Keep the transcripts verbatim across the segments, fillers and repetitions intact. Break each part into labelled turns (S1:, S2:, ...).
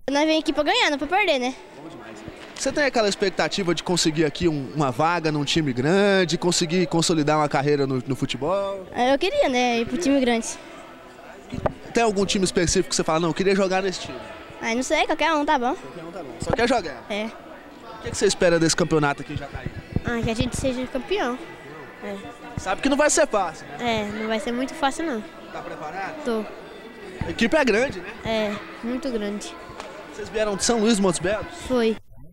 S1: Nós vem aqui pra ganhar, não pra perder, né?
S2: Bom demais. Você tem aquela expectativa de conseguir aqui um, uma vaga num time grande, conseguir consolidar uma carreira no, no futebol?
S1: Eu queria, né, ir pro time grande.
S2: Tem algum time específico que você fala, não, eu queria jogar nesse time?
S1: Ah, não sei, qualquer um tá bom.
S2: Qualquer um tá bom. Só quer jogar?
S1: É.
S2: O que você espera desse campeonato aqui em Jataí?
S1: Ah, que a gente seja campeão. É.
S2: Sabe que não vai ser fácil, né?
S1: É, não vai ser muito fácil não.
S2: Tá preparado?
S1: Tô.
S2: A equipe é grande, né?
S1: É, muito grande.
S2: Vocês vieram de São Luís dos Montes Belos?
S1: Foi.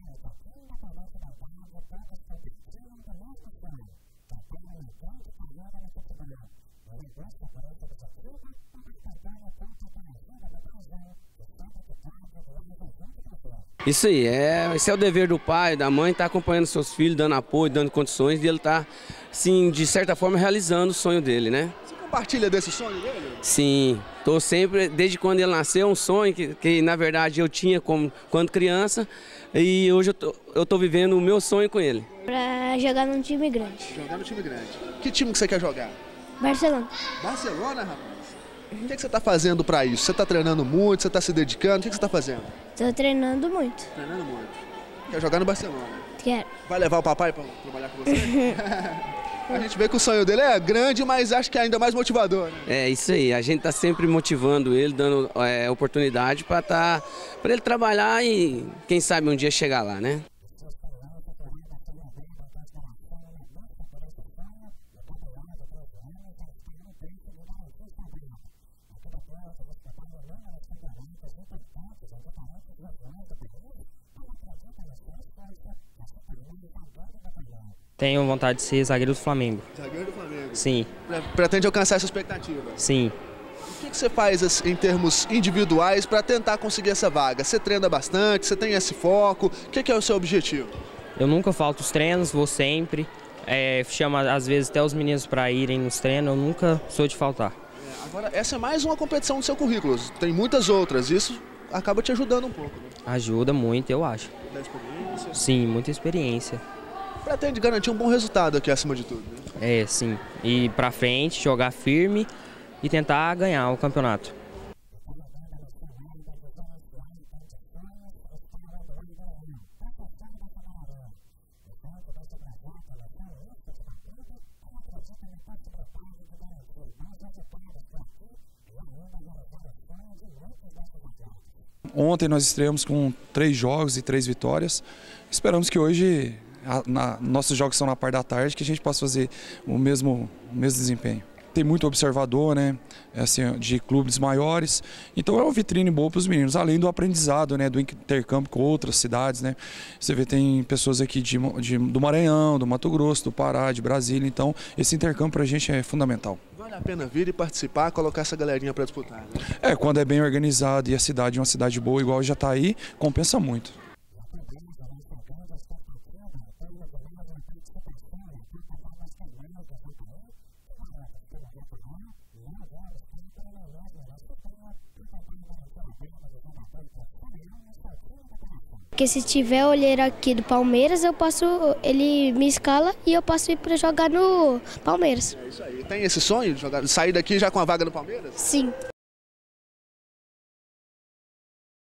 S3: Isso aí, é, esse é o dever do pai, da mãe, estar tá acompanhando seus filhos, dando apoio, dando condições, e ele tá, sim, de certa forma, realizando o sonho dele, né?
S2: Você compartilha desse sonho dele?
S3: Sim, tô sempre, desde quando ele nasceu, um sonho que, que na verdade eu tinha como, quando criança, e hoje eu tô, eu tô vivendo o meu sonho com ele.
S1: Pra jogar num time grande.
S2: Jogar no time grande. Que time que você quer jogar?
S1: Barcelona.
S2: Barcelona, rapaz? O que, que você está fazendo para isso? Você está treinando muito, você está se dedicando? O que, que você está fazendo?
S1: Tô treinando muito.
S2: Treinando muito. Quer jogar no Barcelona?
S1: Quero.
S2: Vai levar o papai para trabalhar com você? A gente vê que o sonho dele é grande, mas acho que é ainda mais motivador, né?
S3: É isso aí, a gente está sempre motivando ele, dando é, oportunidade para tá, para ele trabalhar e quem sabe um dia chegar lá, né?
S4: Tenho vontade de ser zagueiro do Flamengo.
S2: Zagueiro do Flamengo?
S4: Sim.
S2: Pretende alcançar essa expectativa?
S4: Sim.
S2: O que, que você faz em termos individuais para tentar conseguir essa vaga? Você treina bastante, você tem esse foco, o que, que é o seu objetivo?
S4: Eu nunca falto os treinos, vou sempre. É, chamo às vezes até os meninos para irem nos treinos, eu nunca sou de faltar.
S2: É, agora, essa é mais uma competição do seu currículo, tem muitas outras, isso acaba te ajudando um pouco, né?
S4: Ajuda muito, eu acho.
S2: Da experiência?
S4: Sim, muita experiência.
S2: Pretende garantir um bom resultado aqui acima de tudo, né?
S4: É, sim. Ir pra frente, jogar firme e tentar ganhar o campeonato.
S5: Ontem nós estreamos com três jogos e três vitórias. Esperamos que hoje, a, na, nossos jogos são na parte da tarde, que a gente possa fazer o mesmo, o mesmo desempenho. Tem muito observador, né, assim, de clubes maiores, então é uma vitrine boa para os meninos, além do aprendizado, né, do intercâmbio com outras cidades, né. Você vê, tem pessoas aqui de, de, do Maranhão, do Mato Grosso, do Pará, de Brasília, então esse intercâmbio para a gente é fundamental.
S2: Vale a pena vir e participar, colocar essa galerinha para disputar, né?
S5: É, quando é bem organizado e a cidade é uma cidade boa, igual Jataí, compensa muito.
S1: Porque se tiver olheira aqui do Palmeiras, eu posso, ele me escala e eu posso ir para jogar no Palmeiras.
S2: É isso aí. Tem esse sonho de jogar, sair daqui já com a vaga no Palmeiras?
S1: Sim.